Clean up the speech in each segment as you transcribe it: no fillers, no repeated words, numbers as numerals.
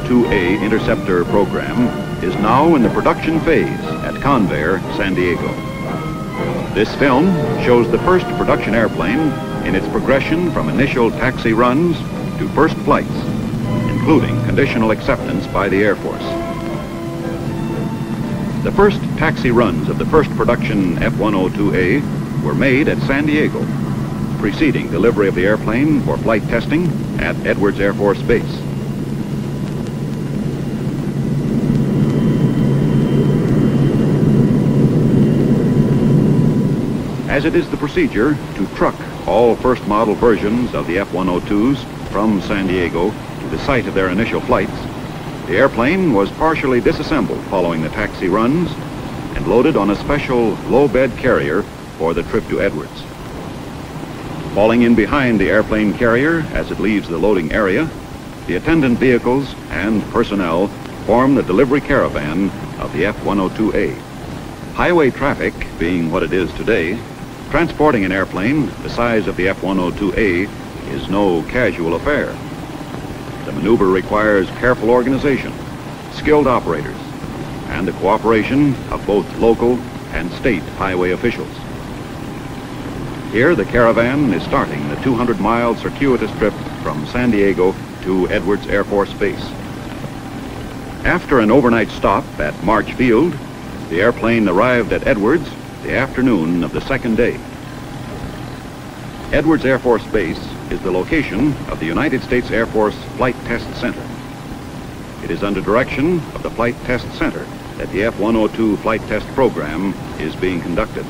F-102A interceptor program is now in the production phase at Convair, San Diego. This film shows the first production airplane in its progression from initial taxi runs to first flights, including conditional acceptance by the Air Force. The first taxi runs of the first production F-102A were made at San Diego, preceding delivery of the airplane for flight testing at Edwards Air Force Base. As it is the procedure to truck all first model versions of the F-102s from San Diego to the site of their initial flights, the airplane was partially disassembled following the taxi runs and loaded on a special low-bed carrier for the trip to Edwards. Falling in behind the airplane carrier as it leaves the loading area, the attendant vehicles and personnel form the delivery caravan of the F-102A. Highway traffic being what it is today, transporting an airplane the size of the F-102A is no casual affair. The maneuver requires careful organization, skilled operators, and the cooperation of both local and state highway officials. Here, the caravan is starting the 200-mile circuitous trip from San Diego to Edwards Air Force Base. After an overnight stop at March Field, the airplane arrived at Edwards the afternoon of the second day. Edwards Air Force Base is the location of the United States Air Force Flight Test Center. It is under direction of the Flight Test Center that the F-102 flight test program is being conducted.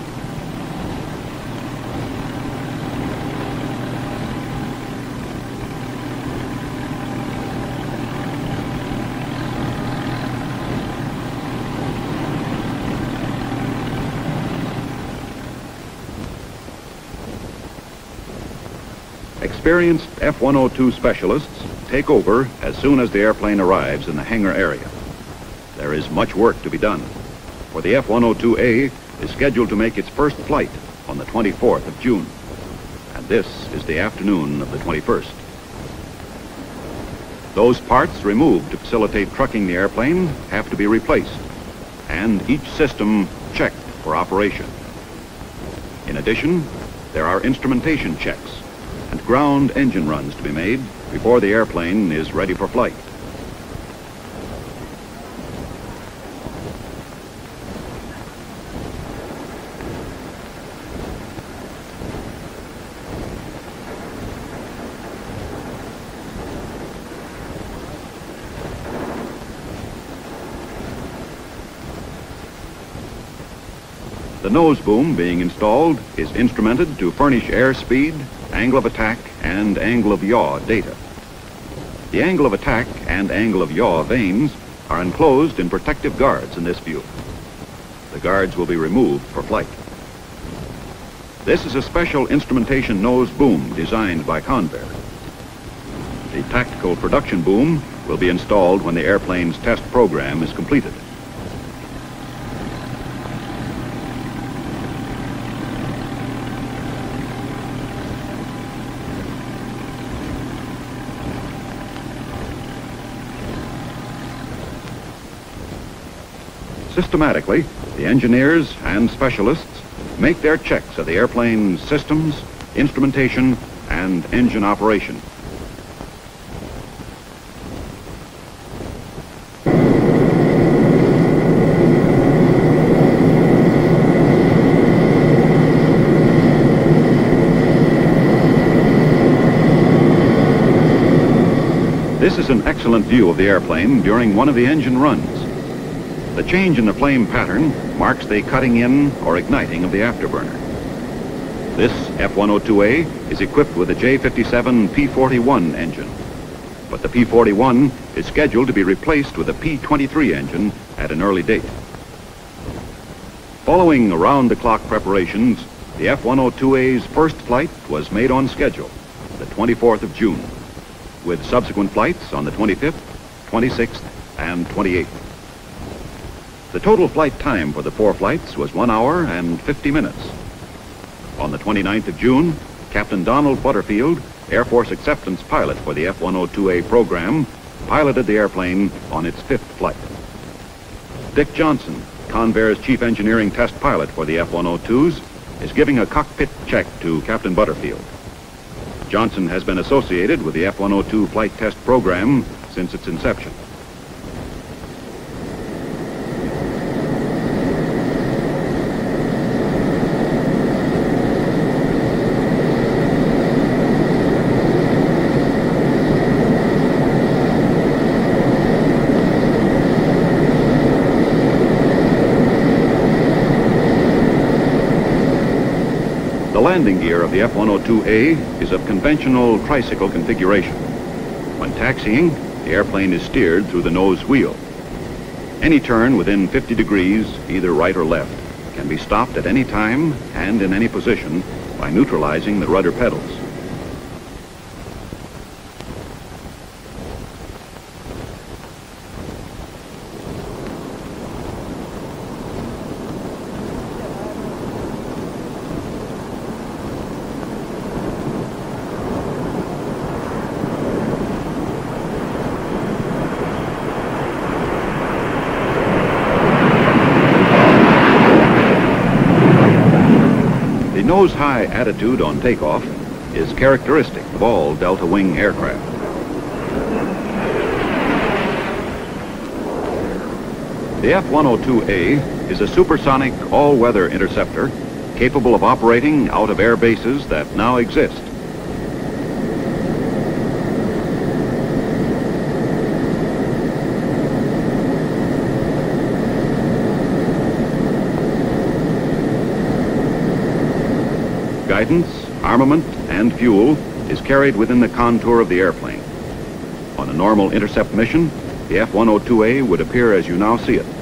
Experienced F-102 specialists take over as soon as the airplane arrives in the hangar area. There is much work to be done, for the F-102A is scheduled to make its first flight on the 24th of June, and this is the afternoon of the 21st. Those parts removed to facilitate trucking the airplane have to be replaced, and each system checked for operation. In addition, there are instrumentation checks and ground engine runs to be made before the airplane is ready for flight. The nose boom being installed is instrumented to furnish airspeed, angle of attack, and angle of yaw data. The angle of attack and angle of yaw vanes are enclosed in protective guards in this view. The guards will be removed for flight. This is a special instrumentation nose boom designed by Convair. The tactical production boom will be installed when the airplane's test program is completed. Systematically, the engineers and specialists make their checks of the airplane's systems, instrumentation, and engine operation. This is an excellent view of the airplane during one of the engine runs. The change in the flame pattern marks the cutting in or igniting of the afterburner. This F-102A is equipped with a J57 P41 engine, but the P41 is scheduled to be replaced with a P23 engine at an early date. Following around-the-clock preparations, the F-102A's first flight was made on schedule, the 24th of June, with subsequent flights on the 25th, 26th, and 28th. The total flight time for the 4 flights was 1 hour and 50 minutes. On the 29th of June, Captain Donald Butterfield, Air Force acceptance pilot for the F-102A program, piloted the airplane on its 5th flight. Dick Johnson, Convair's chief engineering test pilot for the F-102s, is giving a cockpit check to Captain Butterfield. Johnson has been associated with the F-102 flight test program since its inception. The landing gear of the F-102A is of conventional tricycle configuration. When taxiing, the airplane is steered through the nose wheel. Any turn within 50 degrees, either right or left, can be stopped at any time and in any position by neutralizing the rudder pedals. The nose-high attitude on takeoff is characteristic of all delta wing aircraft. The F-102A is a supersonic all-weather interceptor capable of operating out of air bases that now exist. Guidance, armament, and fuel is carried within the contour of the airplane. On a normal intercept mission, the F-102A would appear as you now see it.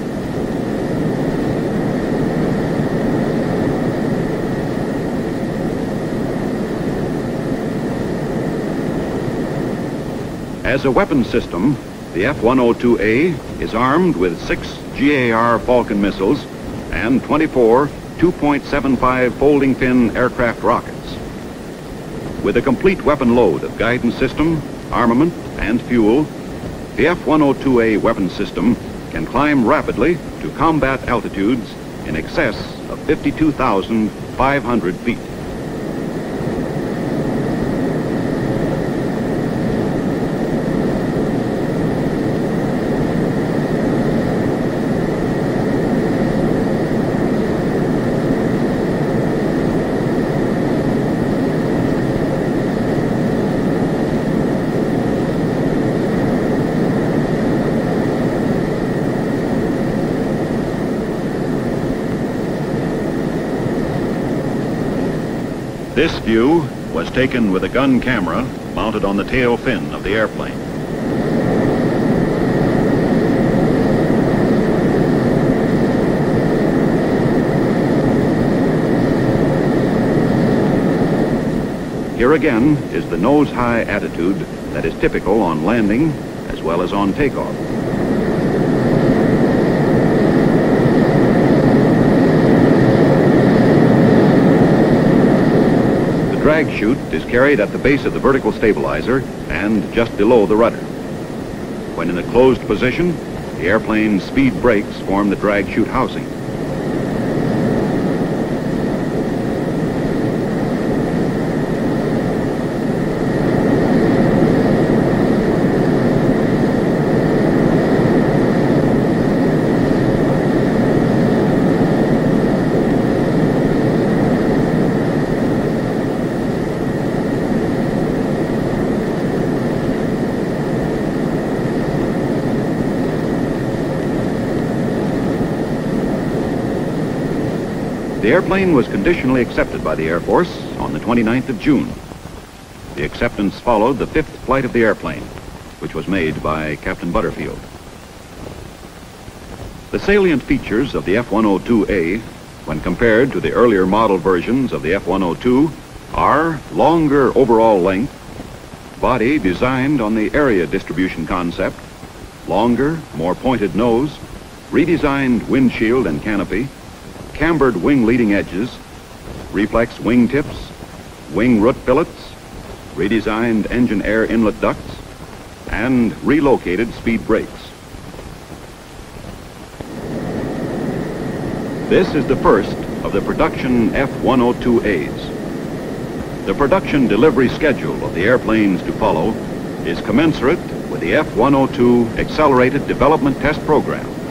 As a weapons system, the F-102A is armed with 6 GAR Falcon missiles and 24 2.75 folding fin aircraft rockets. With a complete weapon load of guidance system, armament, and fuel, the F-102A weapons system can climb rapidly to combat altitudes in excess of 52,500 feet. This view was taken with a gun camera mounted on the tail fin of the airplane. Here again is the nose-high attitude that is typical on landing as well as on takeoff. The drag chute is carried at the base of the vertical stabilizer and just below the rudder. When in a closed position, the airplane's speed brakes form the drag chute housing. The airplane was conditionally accepted by the Air Force on the 29th of June. The acceptance followed the 5th flight of the airplane, which was made by Captain Butterfield. The salient features of the F-102A, when compared to the earlier model versions of the F-102, are longer overall length, body designed on the area distribution concept, longer, more pointed nose, redesigned windshield and canopy, cambered wing leading edges, reflex wing tips, wing root billets, redesigned engine air inlet ducts, and relocated speed brakes. This is the first of the production F-102As. The production delivery schedule of the airplanes to follow is commensurate with the F-102 Accelerated Development Test Program.